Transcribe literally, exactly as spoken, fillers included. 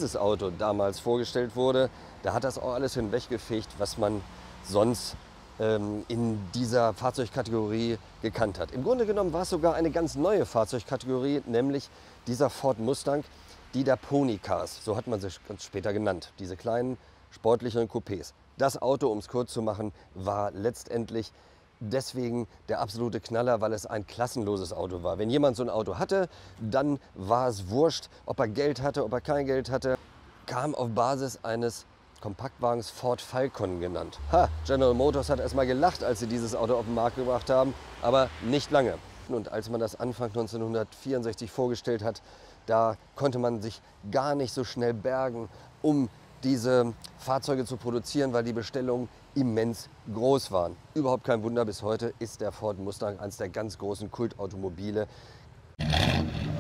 dieses Auto damals vorgestellt wurde, da hat das auch alles hinweggefegt, was man sonst ähm, in dieser Fahrzeugkategorie gekannt hat. Im Grunde genommen war es sogar eine ganz neue Fahrzeugkategorie, nämlich dieser Ford Mustang, die der Pony Cars, so hat man sie ganz später genannt, diese kleinen sportlichen Coupés. Das Auto, um es kurz zu machen, war letztendlich deswegen der absolute Knaller, weil es ein klassenloses Auto war. Wenn jemand so ein Auto hatte, dann war es wurscht, ob er Geld hatte, ob er kein Geld hatte. Kam auf Basis eines Kompaktwagens Ford Falcon genannt. Ha, General Motors hat erst mal gelacht, als sie dieses Auto auf den Markt gebracht haben, aber nicht lange. Und als man das Anfang neunzehnhundertvierundsechzig vorgestellt hat, da konnte man sich gar nicht so schnell bergen, um diese Fahrzeuge zu produzieren, weil die Bestellungen immens groß waren. Überhaupt kein Wunder, bis heute ist der Ford Mustang eines der ganz großen Kultautomobile.